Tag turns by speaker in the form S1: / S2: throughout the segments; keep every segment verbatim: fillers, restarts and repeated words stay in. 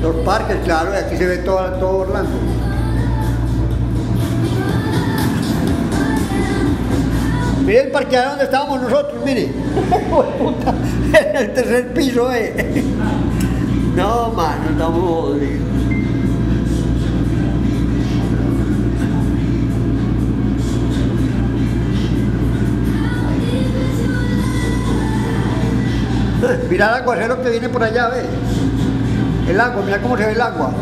S1: Los parques, claro, y aquí se ve todo, todo Orlando. Mire el parqueadero donde estábamos nosotros, mire. En el tercer piso, eh. No, mano, estamos jodidos. Mira el aguacero que viene por allá, ve. El agua, mira cómo se ve el agua.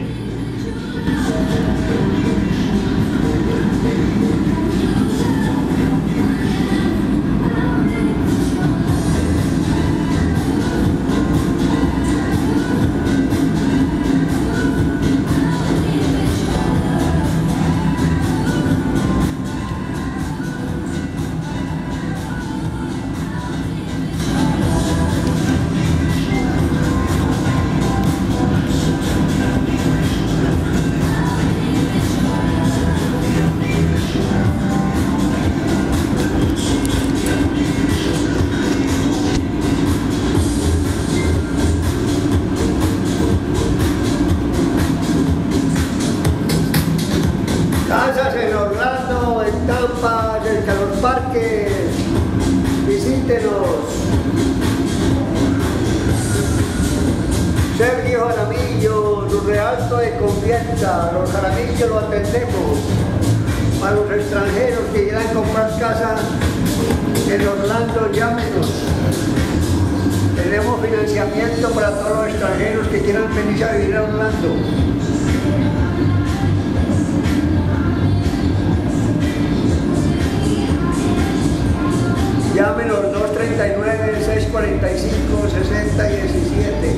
S1: Casas en Orlando, en Tampa, cerca de los parques, visítenos. Sergio Jaramillo, su realto de confianza, los Jaramillo lo atendemos. Para los extranjeros que quieran comprar casa en Orlando, llámenos. Tenemos financiamiento para todos los extranjeros que quieran venir a vivir a Orlando. Llámenos dos treinta y nueve, seis cuarenta y cinco, sesenta diecisiete.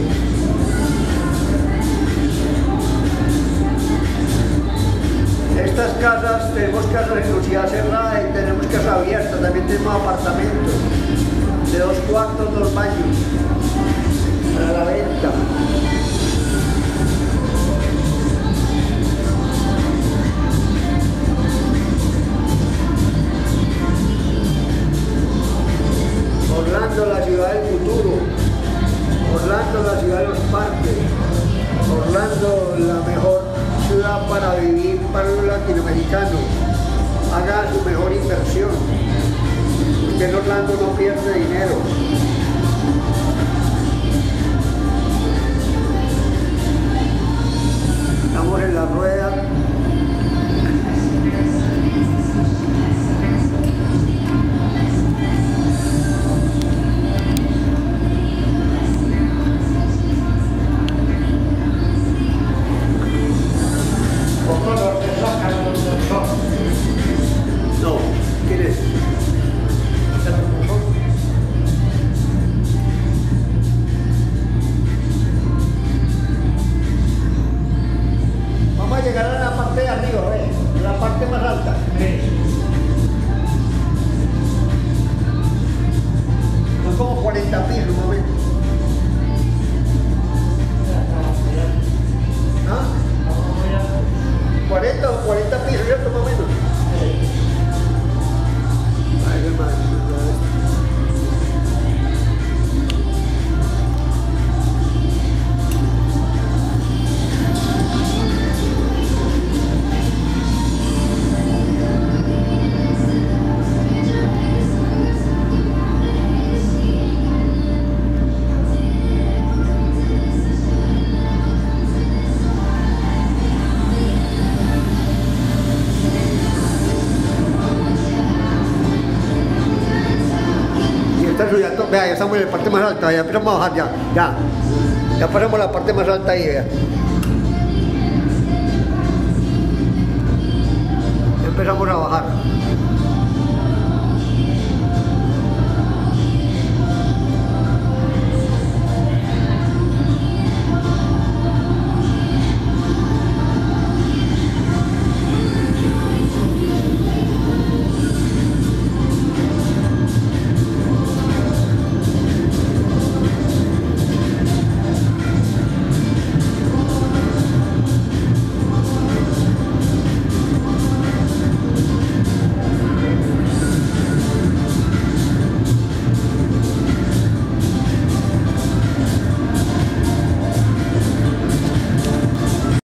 S1: Estas casas, tenemos casas en velocidad cerrada y tenemos casa abierta, también tenemos apartamentos de dos cuartos, dos baños para la venta. Orlando, la ciudad del futuro. Orlando, la ciudad de los parques. Orlando, la mejor ciudad para vivir para los latinoamericanos. Haga su mejor inversión. Usted en Orlando no pierde dinero. Estamos en la rueda. No, ¿quién es? Vamos a llegar a la parte de arriba, ¿ves? La parte más alta. Sí. Son como cuarenta pisos, un momento. ¿Ah? cuarenta o cuarenta pisos, ¿cierto? Más o menos. Ay, hermano. Ya, vea, ya estamos en la parte más alta, ya empezamos a bajar, ya, ya, ya pasamos la parte más alta ahí, vea. Ya empezamos a bajar.